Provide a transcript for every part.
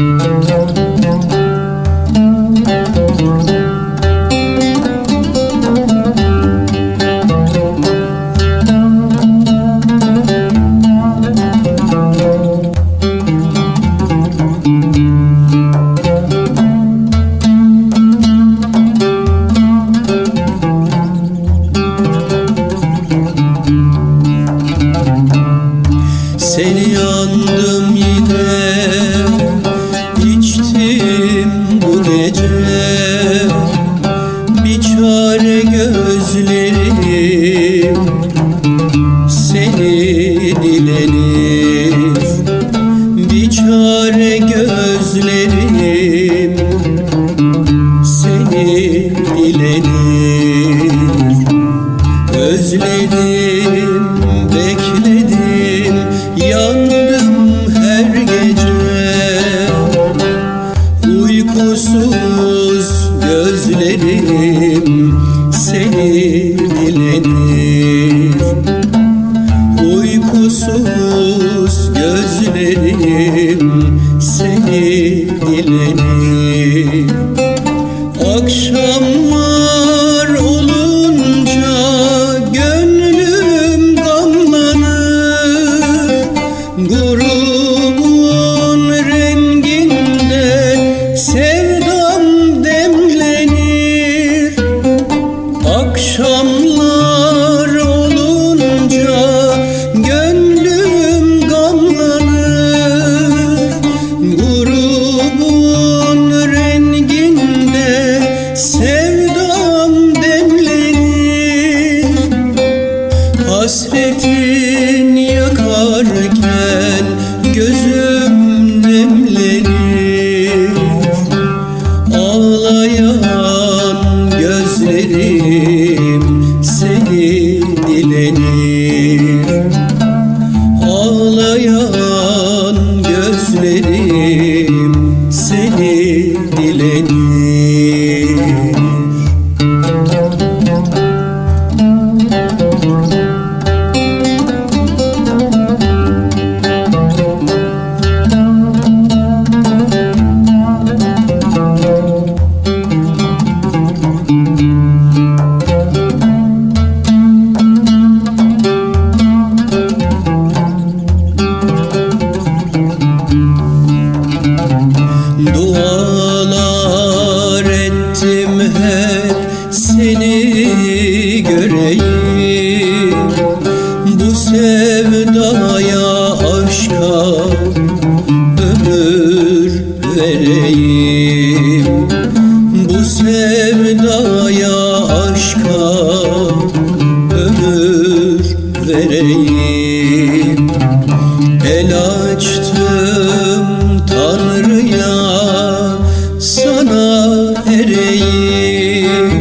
Seni yandım yine, içtim bu gece. Bir çare gözlerim seni dilenir. Bir çare gözlerim seni dilenir. Özledim, bekledim, yandım her gece. Uykusuz gözlerim seni dilenir. Uykusuz gözlerim seni dilenir. Akşamlar olunca gönlüm gamlanır. Grubun renginde sevdam demlenir. Akşamlar olunca gönlüm gamlanır. Grubun renginde sevdam demlenir. Hasretin yakarken gözüm nemlenir. Ağlayan gözlerim seni dilenir. Ağlayan gözlerim seni dilenir. Dualar ettim hep seni göreyim. Bu sevdaya, aşka ömür vereyim. Bu sevdaya, aşka ömür vereyim. El açtım Tanrı'ya, sana ereyim.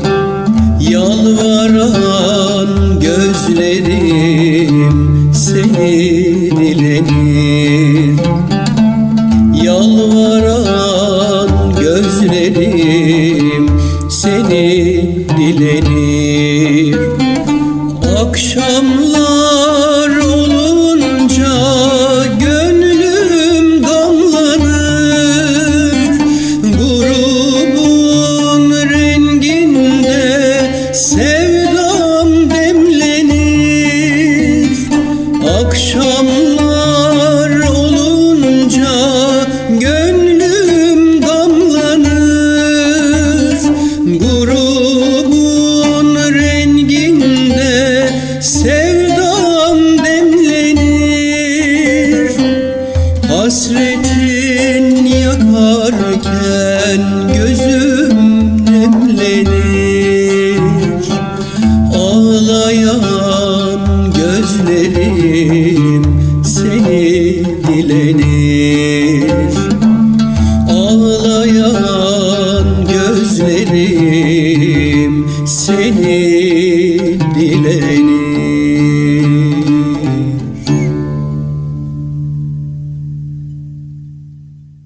Yalvaran gözlerim seni dilenir. Yalvaran gözlerim seni dilenir. Akşamlar olunca gönlüm gamlanır. Grubun renginde sevdam demlenir. Akşamlar olunca gönlüm gamlanır. Grubun renginde sevdam demlenir. Hasretin yakarken gözüm nemlenir. Ağlayan gözlerim seni dilenir. Ağlayan gözlerim seni